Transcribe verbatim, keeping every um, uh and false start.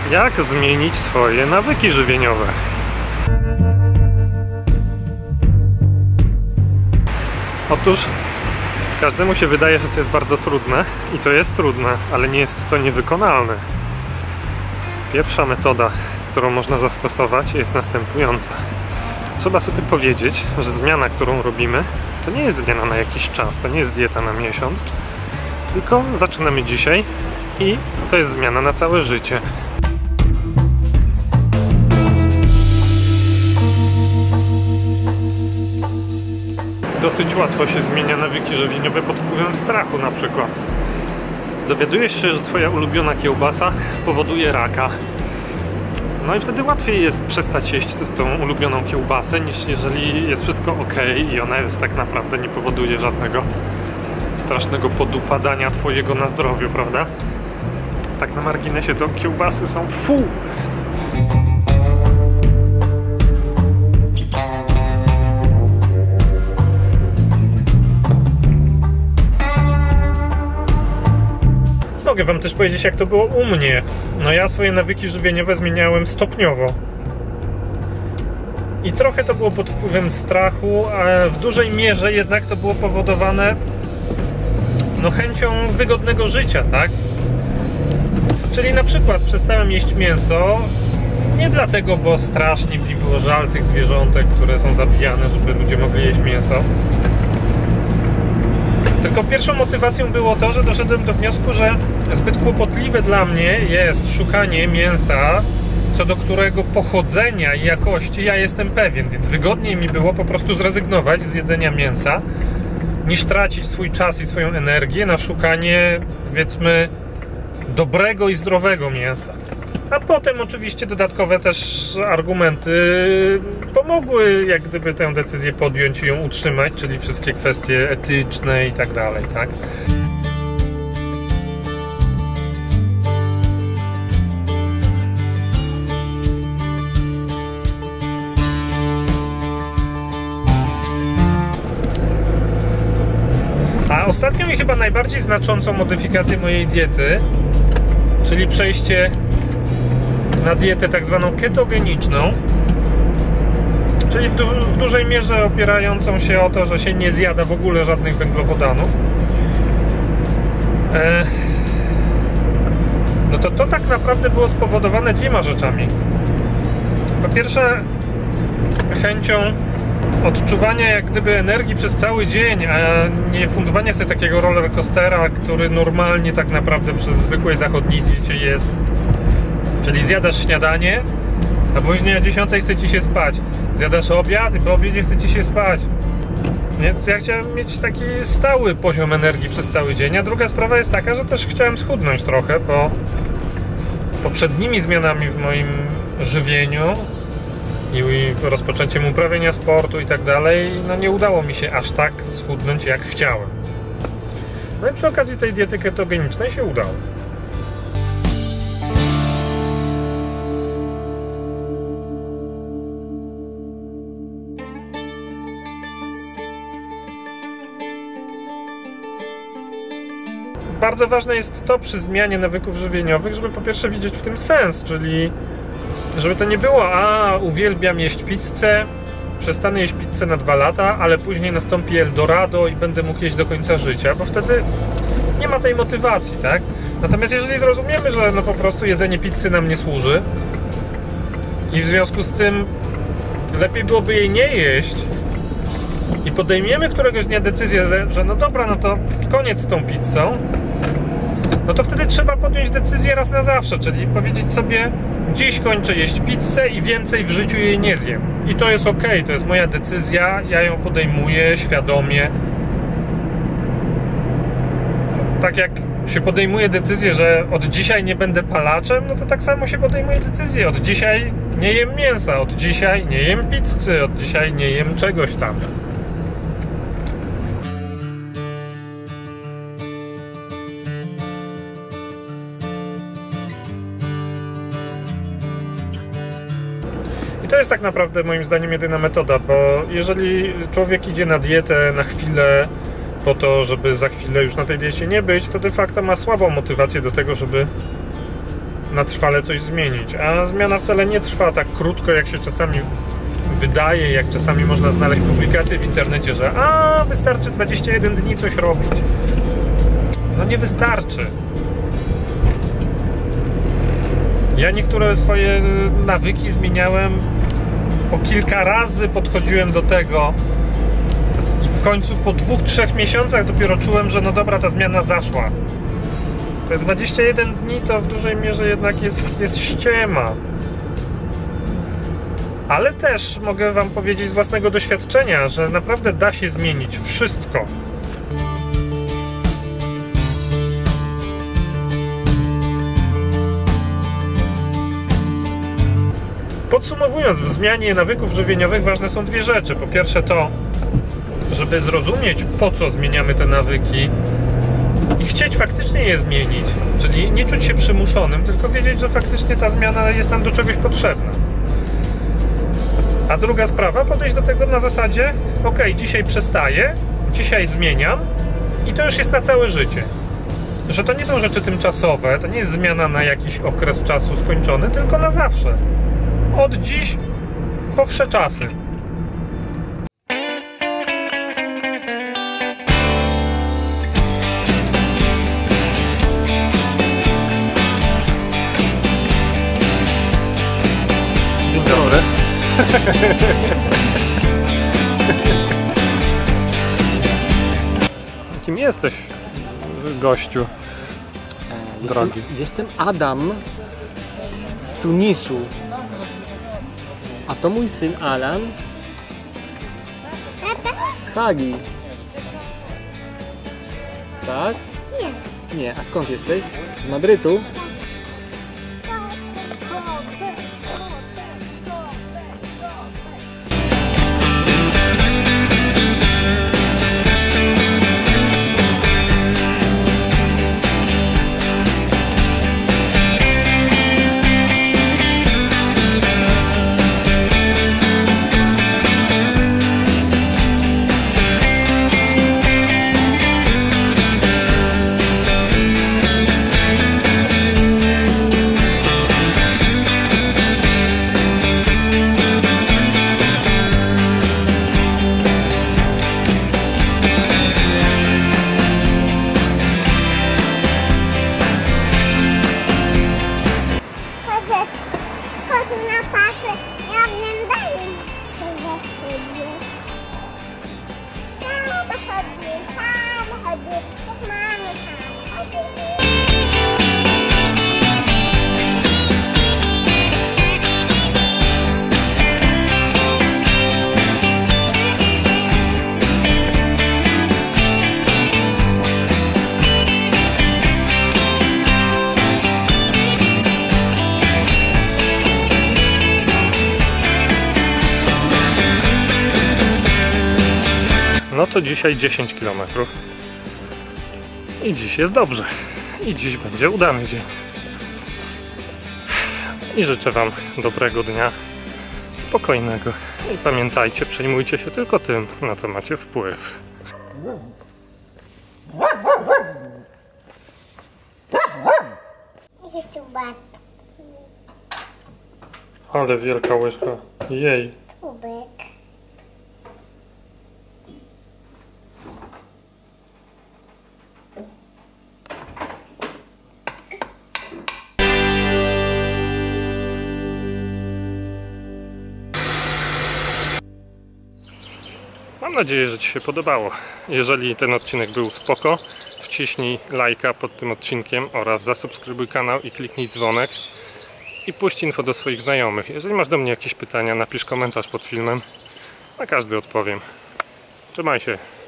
Jak zmienić swoje nawyki żywieniowe? Otóż każdemu się wydaje, że to jest bardzo trudne i to jest trudne, ale nie jest to niewykonalne. Pierwsza metoda, którą można zastosować, jest następująca. Trzeba sobie powiedzieć, że zmiana, którą robimy, to nie jest zmiana na jakiś czas, to nie jest dieta na miesiąc, tylko zaczynamy dzisiaj i to jest zmiana na całe życie. Dosyć łatwo się zmienia nawyki żywieniowe pod wpływem strachu na przykład. Dowiadujesz się, że twoja ulubiona kiełbasa powoduje raka. No i wtedy łatwiej jest przestać jeść tą ulubioną kiełbasę, niż jeżeli jest wszystko ok i ona jest tak naprawdę nie powoduje żadnego strasznego podupadania twojego na zdrowiu, prawda? Tak na marginesie to kiełbasy są fu! Mogę wam też powiedzieć, jak to było u mnie. No ja swoje nawyki żywieniowe zmieniałem stopniowo. I trochę to było pod wpływem strachu, a w dużej mierze jednak to było powodowane no chęcią wygodnego życia, tak? Czyli na przykład przestałem jeść mięso nie dlatego, bo strasznie mi było żal tych zwierzątek, które są zabijane, żeby ludzie mogli jeść mięso. Tylko pierwszą motywacją było to, że doszedłem do wniosku, że zbyt kłopotliwe dla mnie jest szukanie mięsa, co do którego pochodzenia i jakości ja jestem pewien, więc wygodniej mi było po prostu zrezygnować z jedzenia mięsa, niż tracić swój czas i swoją energię na szukanie, powiedzmy, dobrego i zdrowego mięsa. A potem oczywiście dodatkowe też argumenty pomogły jak gdyby tę decyzję podjąć i ją utrzymać, czyli wszystkie kwestie etyczne i tak dalej, tak? A ostatnią i chyba najbardziej znaczącą modyfikację mojej diety, czyli przejście na dietę tak zwaną ketogeniczną, czyli w, du w dużej mierze opierającą się o to, że się nie zjada w ogóle żadnych węglowodanów. E no to to tak naprawdę było spowodowane dwiema rzeczami. Po pierwsze, chęcią odczuwania jak gdyby energii przez cały dzień, a nie fundowania sobie takiego rollercoastera, który normalnie tak naprawdę przez zwykłej zachodniej diecie jest. Czyli zjadasz śniadanie, a później o dziesiątej chce ci się spać. Zjadasz obiad i po obiedzie chce ci się spać. Więc ja chciałem mieć taki stały poziom energii przez cały dzień. A druga sprawa jest taka, że też chciałem schudnąć trochę, bo poprzednimi zmianami w moim żywieniu i rozpoczęciem uprawiania sportu i tak dalej, no nie udało mi się aż tak schudnąć, jak chciałem. No i przy okazji tej diety ketogenicznej się udało. Bardzo ważne jest to przy zmianie nawyków żywieniowych, żeby po pierwsze widzieć w tym sens, czyli żeby to nie było, a uwielbiam jeść pizzę, przestanę jeść pizzę na dwa lata, ale później nastąpi Eldorado i będę mógł jeść do końca życia, bo wtedy nie ma tej motywacji, tak? Natomiast jeżeli zrozumiemy, że no po prostu jedzenie pizzy nam nie służy i w związku z tym lepiej byłoby jej nie jeść i podejmiemy któregoś dnia decyzję, że no dobra, no to koniec z tą pizzą, no to wtedy trzeba podjąć decyzję raz na zawsze, czyli powiedzieć sobie: dziś kończę jeść pizzę i więcej w życiu jej nie zjem. I to jest ok, to jest moja decyzja, ja ją podejmuję świadomie. Tak jak się podejmuje decyzję, że od dzisiaj nie będę palaczem, no to tak samo się podejmuje decyzję: od dzisiaj nie jem mięsa, od dzisiaj nie jem pizzy, od dzisiaj nie jem czegoś tam. To jest tak naprawdę moim zdaniem jedyna metoda, bo jeżeli człowiek idzie na dietę na chwilę po to, żeby za chwilę już na tej diecie nie być, to de facto ma słabą motywację do tego, żeby na trwale coś zmienić, a zmiana wcale nie trwa tak krótko, jak się czasami wydaje, jak czasami można znaleźć publikacje w internecie, że a wystarczy dwadzieścia jeden dni coś robić. No nie wystarczy. Ja niektóre swoje nawyki zmieniałem po kilka razy, podchodziłem do tego i w końcu po dwóch, trzech miesiącach dopiero czułem, że no dobra, ta zmiana zaszła. Te dwadzieścia jeden dni to w dużej mierze jednak jest, jest ściema. Ale też mogę wam powiedzieć z własnego doświadczenia, że naprawdę da się zmienić wszystko. Podsumowując, w zmianie nawyków żywieniowych ważne są dwie rzeczy. Po pierwsze to, żeby zrozumieć, po co zmieniamy te nawyki i chcieć faktycznie je zmienić, czyli nie czuć się przymuszonym, tylko wiedzieć, że faktycznie ta zmiana jest nam do czegoś potrzebna. A druga sprawa, podejść do tego na zasadzie, ok, dzisiaj przestaję, dzisiaj zmieniam i to już jest na całe życie. Że to nie są rzeczy tymczasowe, to nie jest zmiana na jakiś okres czasu skończony, tylko na zawsze. Od dziś po wsze czasy. Dzień dobry. Kim jesteś, gościu drogi? Jestem, jestem Adam z Tunisu. A to mój syn Alan z Hagi. Tak? Nie. Nie, a skąd jesteś? Z Madrytu? No to dzisiaj dziesięć kilometrów. I dziś jest dobrze. I dziś będzie udany dzień. I życzę wam dobrego dnia, spokojnego. I pamiętajcie, przejmujcie się tylko tym, na co macie wpływ. Ale wielka łyżka. Jej. Mam nadzieję, że ci się podobało. Jeżeli ten odcinek był spoko, wciśnij lajka pod tym odcinkiem oraz zasubskrybuj kanał i kliknij dzwonek i puść info do swoich znajomych. Jeżeli masz do mnie jakieś pytania, napisz komentarz pod filmem, na każdy odpowiem. Trzymaj się.